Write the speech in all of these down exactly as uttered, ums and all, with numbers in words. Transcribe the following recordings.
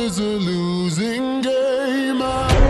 is a losing game.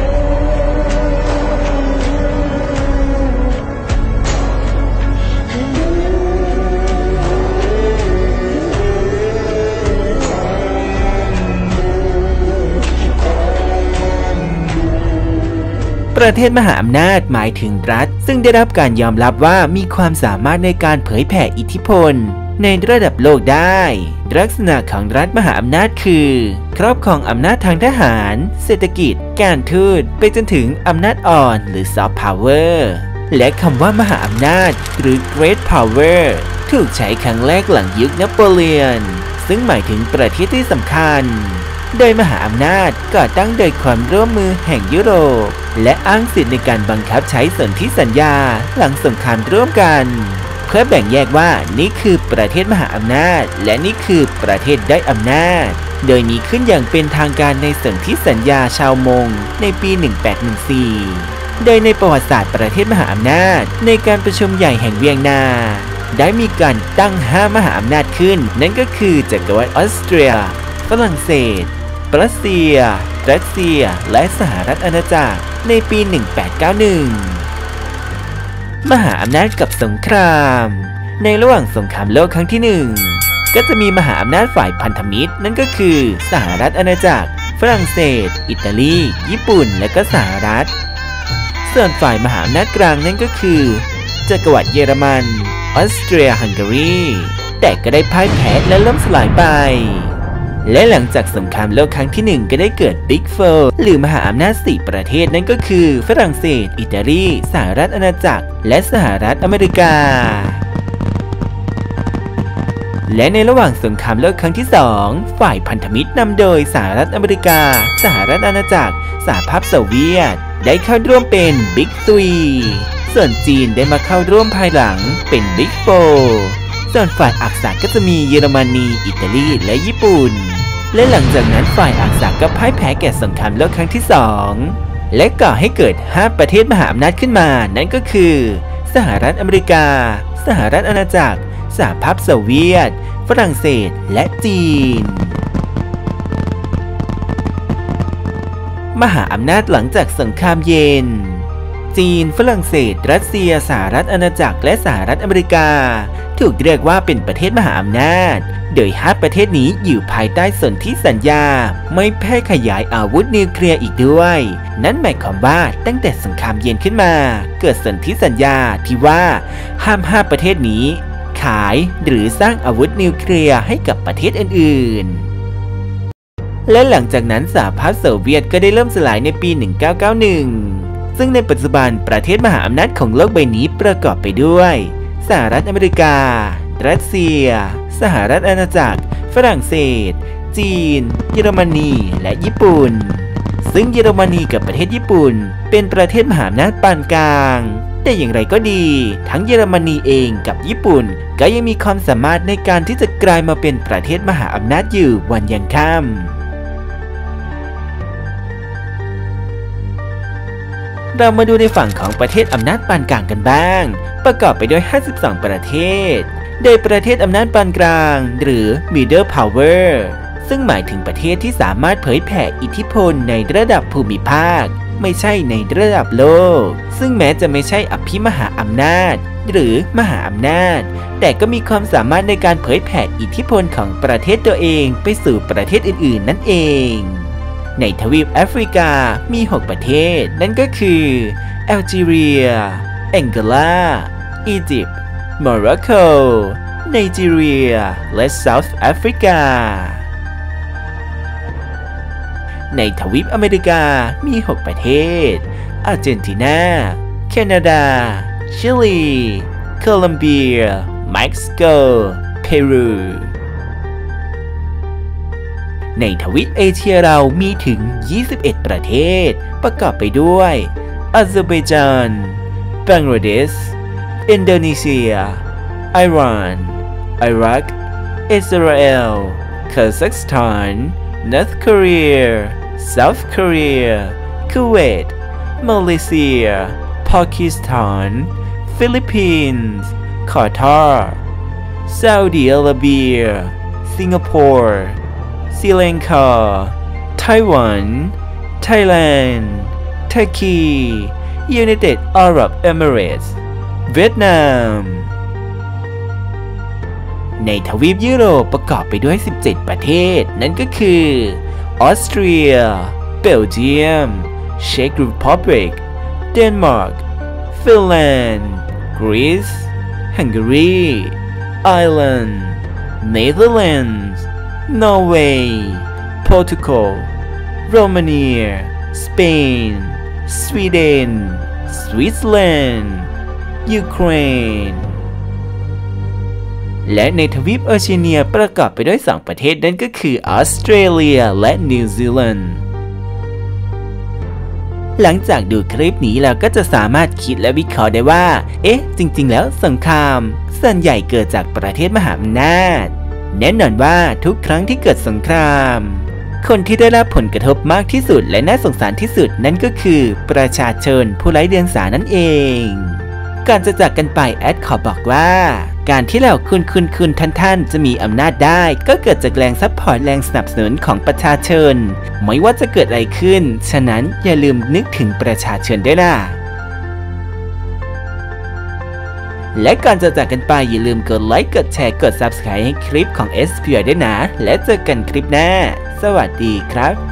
ประเทศมหาอำนาจหมายถึงรัฐซึ่งได้รับการยอมรับว่ามีความสามารถในการเผยแผ่อิทธิพลในระดับโลกได้ลักษณะของรัฐมหาอำนาจคือครอบครองอำนาจทางทหารเศรษฐกิจการทูตไปจนถึงอำนาจอ่อนหรือซอฟต์พาวเวอร์และคำว่ามหาอำนาจหรือ Great Power ถูกใช้ครั้งแรกหลังยุคนโปเลียนซึ่งหมายถึงประเทศที่สำคัญโดยมหาอำนาจก่อตั้งโดยความร่วมมือแห่งยุโรปและอ้างสิทธิในการบังคับใช้สนธิสัญญาหลังสงครามร่วมกันเพื่อแบ่งแยกว่านี่คือประเทศมหาอำนาจและนี่คือประเทศด้อยอำนาจโดยมีขึ้นอย่างเป็นทางการในสนธิสัญญาชาวมงในปีหนึ่งแปดหนึ่งสี่โดยในประวัติศาสตร์ประเทศมหาอำนาจในการประชุมใหญ่แห่งเวียงนาได้มีการตั้งห้ามหาอำนาจขึ้นนั่นก็คือจักรวรรดิออสเตรียฝรั่งเศสรัสเซียรัสเซียและสหรัฐอาณาจักรในปีหนึ่งแปดเก้าหนึ่งมหาอำนาจกับสงครามในระหว่างสงครามโลกครั้งที่หนึ่งก็จะมีมหาอำนาจฝ่ายพันธมิตรนั่นก็คือสหรัฐอาณาจักรฝรั่งเศสอิตาลีญี่ปุ่นและก็สหรัฐส่วนฝ่ายมหาอำนาจกลางนั่นก็คือจักรวรรดิเยอรมันออสเตรียฮังการีแต่ก็ได้พ่ายแพ้และล่มสลายไปและหลังจากสงครามโลกครั้งที่หนึ่งก็ได้เกิดบิ๊กโฟร์หรือมหาอำนาจสี่ประเทศนั่นก็คือฝรั่งเศสอิตาลีสหรัฐอาณาจักรและสหรัฐอเมริกาและในระหว่างสงครามโลกครั้งที่สองฝ่ายพันธมิตรนำโดยสหรัฐอเมริกาสหรัฐอาณาจักรสหภาพโซเวียตได้เข้าร่วมเป็นบิ๊กทรีส่วนจีนได้มาเข้าร่วมภายหลังเป็นบิ๊กโฟร์ส่วนฝ่ายอักษะก็จะมีเยอรมนีอิตาลีและญี่ปุ่นและหลังจากนั้นฝ่ายอักษะก็พ่ายแพ้แก่สงครามโลกครั้งที่สองและก่อให้เกิดห้าประเทศมหาอำนาจขึ้นมานั่นก็คือสหรัฐอเมริกาสหรัฐอาณาจักรสหภาพโซเวียตฝรั่งเศสและจีนมหาอำนาจหลังจากสงครามเย็นจีนฝรั่งเศสรัสเซียสหรัฐอาณาจักรและสหรัฐอเมริกาถูกเรียกว่าเป็นประเทศมหาอำนาจโดยห้าประเทศนี้อยู่ภายใต้สนธิสัญญาไม่แพร่ขยายอาวุธนิวเคลียร์อีกด้วยนั่นหมายความว่าตั้งแต่สงครามเย็นขึ้นมาเกิดสนธิสัญญาที่ว่าห้ามห้าประเทศนี้ขายหรือสร้างอาวุธนิวเคลียร์ให้กับประเทศอื่นๆและหลังจากนั้นสหภาพโซเวียตก็ได้เริ่มสลายในปีหนึ่งเก้าเก้าหนึ่งซึ่งในปัจจุบันประเทศมหาอำนาจของโลกใบนี้ประกอบไปด้วยสหรัฐอเมริการัสเซียสหรัฐอาณาจักรฝรั่งเศสจีนเยอรมนีและญี่ปุ่นซึ่งเยอรมนีกับประเทศญี่ปุ่นเป็นประเทศมหาอำนาจปานกลางแต่อย่างไรก็ดีทั้งเยอรมนีเองกับญี่ปุ่นก็ยังมีความสามารถในการที่จะกลายมาเป็นประเทศมหาอำนาจอยู่วันยังค่ำเรามาดูในฝั่งของประเทศอำนาจปานกลางกันบ้างประกอบไปด้วยห้าสิบสองประเทศโดยประเทศอำนาจปานกลางหรือ Middle Power ซึ่งหมายถึงประเทศที่สามารถเผยแผ่อิทธิพลในระดับภูมิภาคไม่ใช่ในระดับโลกซึ่งแม้จะไม่ใช่อภิมหาอำนาจหรือมหาอำนาจแต่ก็มีความสามารถในการเผยแผ่อิทธิพลของประเทศตัวเองไปสู่ประเทศอื่นๆนั่นเองในทวีปแอฟริกามีหกประเทศนั่นก็คือแอลจีเรียแองโกลาอียิปต์โมร็อกโกไนจีเรียและเซาท์แอฟริกาในทวีปอเมริกามีหกประเทศอาร์เจนตินาแคนาดาชิลีโคลอมเบียเม็กซิโกเปรูในทวีปเอเชียเรามีถึงยี่สิบเอ็ดประเทศประกอบไปด้วยอาเซอร์ไบจานบังกลาเทศอินโดนีเซียอิหร่านอิรักอิสราเอลคาซัคสถาน North Korea South Korea Kuwait Malaysia Pakistan Philippines Qatar Saudi Arabia Singapore ศรีลังกาไท Taiwan Thailand Turkey United Arab Emirates เวียดนามในทวีปยุโรปประกอบไปด้วยสิบเจ็ดประเทศนั่นก็คือออสเตรียเบลเยียมเช็กรีพับลิกเดนมาร์กฟินแลนด์กรีซฮังการีไอร์แลนด์เนเธอร์แลนด์นอร์เวย์โปรตุเกสโรมาเนียสเปนสวีเดนสวิตเซอร์แลนด์ยูเครนและในทวีปโอเชียเนียประกอบไปด้วยสองประเทศนั่นก็คือออสเตรเลียและนิวซีแลนด์หลังจากดูคลิปนี้แล้วก็จะสามารถคิดและวิเคราะห์ได้ว่าเอ๊ะจริงๆแล้วสงครามส่วนใหญ่เกิดจากประเทศมหาอำนาจแน่นอนว่าทุกครั้งที่เกิดสงครามคนที่ได้รับผลกระทบมากที่สุดและน่าสงสารที่สุดนั่นก็คือประชาชนผู้ไร้เดียงสานั่นเองก่อนจะจากกันไปแอดขอบอกว่าการที่เราคุณคุณคุณท่านท่านจะมีอำนาจได้ก็เกิดจากแรงซัพพอร์ตแรงสนับสนุนของประชาชนไม่ว่าจะเกิดอะไรขึ้นฉะนั้นอย่าลืมนึกถึงประชาชนด้วยนะและก่อนจะจากกันไปอย่าลืมกดไลค์กดแชร์กด ซับสไครบ์ ให้คลิปของ เอส พี วาย ด้วยนะและเจอกันคลิปหน้าสวัสดีครับ